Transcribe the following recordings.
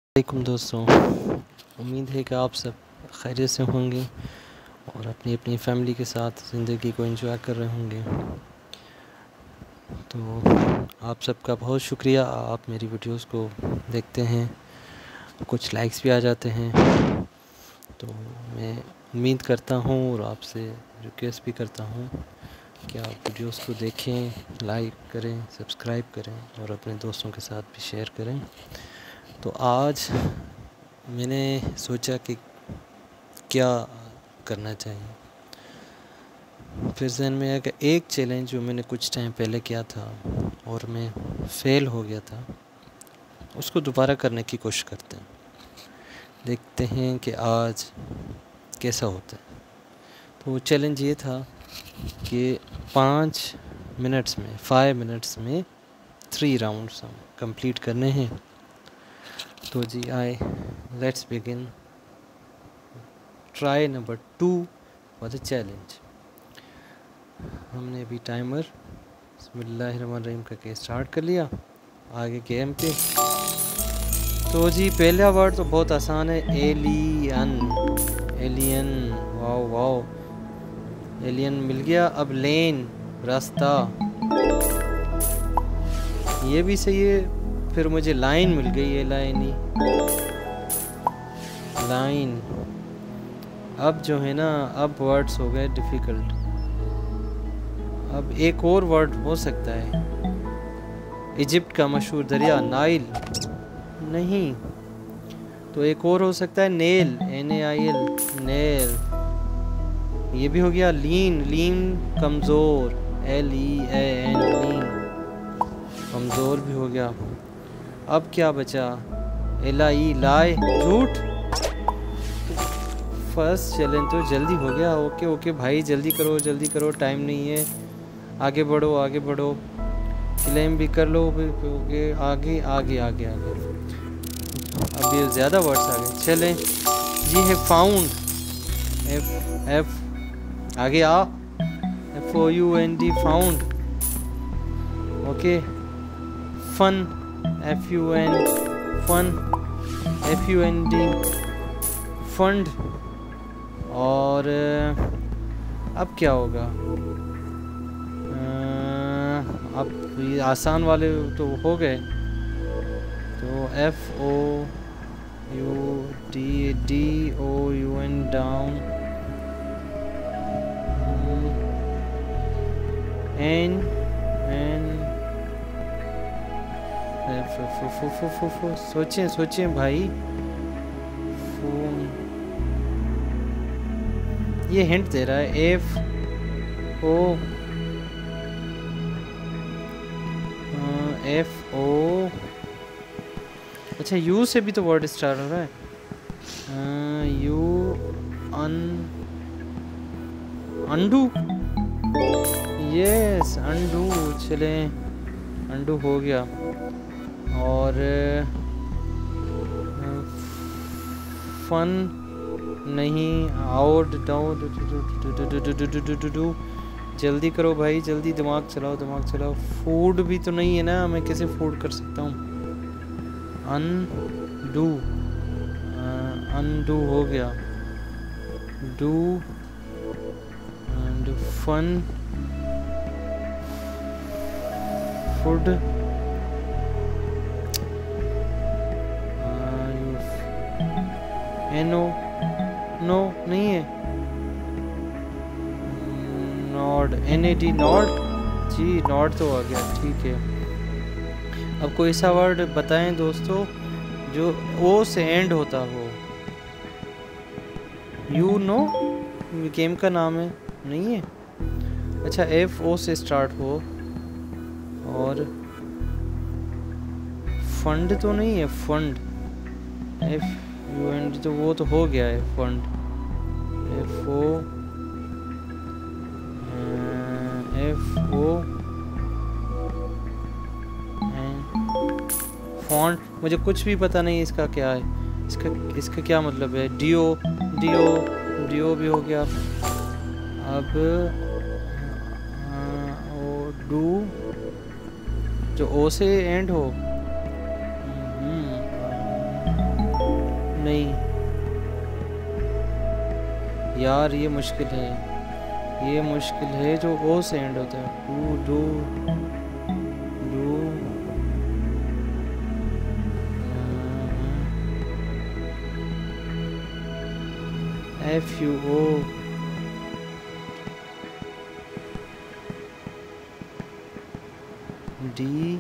वालेकुम दोस्तों, उम्मीद है कि आप सब खैरियत से होंगे और अपनी अपनी फैमिली के साथ ज़िंदगी को एंजॉय कर रहे होंगे। तो आप सबका बहुत शुक्रिया, आप मेरी वीडियोस को देखते हैं, कुछ लाइक्स भी आ जाते हैं। तो मैं उम्मीद करता हूँ और आपसे रिक्वेस्ट भी करता हूँ कि आप वीडियोस को देखें, लाइक करें, सब्सक्राइब करें और अपने दोस्तों के साथ भी शेयर करें। तो आज मैंने सोचा कि क्या करना चाहिए। फिर जहन में आया कि एक चैलेंज जो मैंने कुछ टाइम पहले किया था और मैं फेल हो गया था, उसको दोबारा करने की कोशिश करते हैं, देखते हैं कि आज कैसा होता है। तो वो चैलेंज ये था कि 5 मिनट्स में 3 राउंड्स हम कंप्लीट करने हैं। तो जी let's begin try number 2 for the challenge. हमने अभी टाइमर बिस्मिल्लाहिर्रहमानिर्रहीम करके स्टार्ट कर लिया आगे गेम पे। तो जी पहला वर्ड तो बहुत आसान है, एलियन। वाओ वाओ, एलियन मिल गया। अब लेन, रास्ता, ये भी सही है। फिर मुझे लाइन मिल गई, ये लाइन। अब जो है ना, अब वर्ड्स हो गए डिफ़िकल्ट। अब एक और वर्ड हो सकता है, इजिप्ट का मशहूर दरिया नाइल, नहीं तो एक और हो सकता है नेल, NAIL, नेल। ये भी हो गया। लीन कमज़ोर, LEAN, लीन कमज़ोर भी हो गया। अब क्या बचा, LIE, लाए, झूठ। फर्स्ट चैलेंज तो जल्दी हो गया। ओके भाई, जल्दी करो, टाइम नहीं है। आगे बढ़ो, क्लेम भी कर लो। ओके, आगे। अब ये ज़्यादा वर्ड्स आ गए। चलें जी, है फाउंड, F आगे आ, FOUND, found. Okay, fun, FUND, fund. और अब क्या होगा, अब ये आसान वाले तो हो गए। तो FOUDOUN, डाउन, N सोचें भाई। फोन, ये हिंट दे रहा है, FO। अच्छा, यू से भी तो वर्ड स्टार्ट हो रहा है। Undo, yes, undo. चले, अंडू हो गया। और फन नहीं, आउट, जल्दी करो भाई, जल्दी, दिमाग चलाओ। फूड भी तो नहीं है ना, मैं कैसे फूड कर सकता हूँ। अनडू हो गया। Do and fun, food, no नहीं है। नॉड, NAD, नॉड जी, नॉड तो आ गया, ठीक है। अब कोई ऐसा वर्ड बताएं दोस्तों जो O से एंड होता हो। यू नो, गेम का नाम है, नहीं है। अच्छा, FO से स्टार्ट हो। और फंड तो नहीं है, फंड, FUND, तो वो तो हो गया है, फंड। FO फॉन्ट, मुझे कुछ भी पता नहीं इसका क्या है, इसका क्या मतलब है। डियो भी हो गया। अब डू, जो O से एंड हो। नहीं यार, ये मुश्किल है, ये मुश्किल है जो ओ से एंड होता है। Do do do F U O D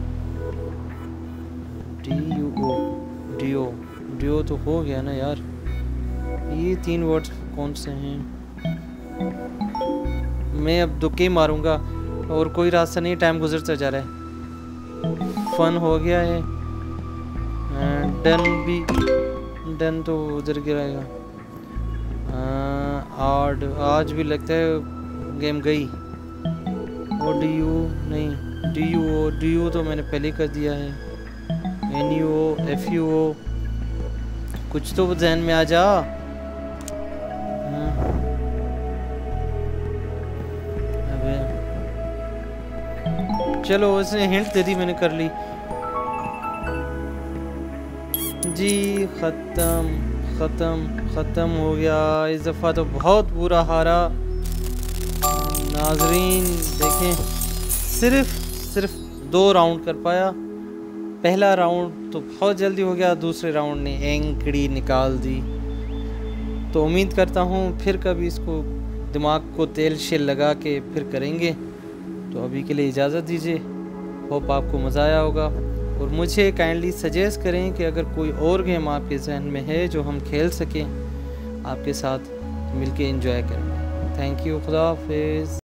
D U O duo. Duo तो हो गया ना यार। ये 3 वर्ड्स कौन से हैं? मैं अब दुक्के ही मारूंगा और कोई रास्ता नहीं, टाइम गुजरता जा रहा है। फन हो गया है, डन भी, डन तो उधर गिराएगा। आड, आज भी लगता है गेम गई। ओ डी यू नहीं, D U O, D U तो मैंने पहले कर दिया है। N U O F U O, कुछ तो जहन में आ जा। अबे चलो, उसने हिंट दे दी, मैंने कर ली जी। खत्म खत्म खत्म हो गया। इस दफ़ा तो बहुत बुरा हारा नाजरीन। देखें, सिर्फ 2 राउंड कर पाया। पहला राउंड तो बहुत जल्दी हो गया, दूसरे राउंड ने एंकड़ी निकाल दी। तो उम्मीद करता हूँ फिर कभी इसको दिमाग को तेल शेल लगा के फिर करेंगे। तो अभी के लिए इजाज़त दीजिए। होप आपको मज़ा आया होगा, और मुझे काइंडली सजेस्ट करें कि अगर कोई और गेम आपके जहन में है जो हम खेल सकें आपके साथ मिलके एंजॉय करें। थैंक यू, खुदा हाफिज़।